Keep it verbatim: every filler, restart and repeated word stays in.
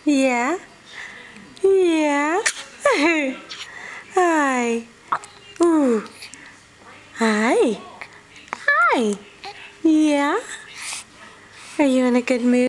Yeah? Yeah? Hi. Ooh. Hi. Hi. Yeah? Are you in a good mood?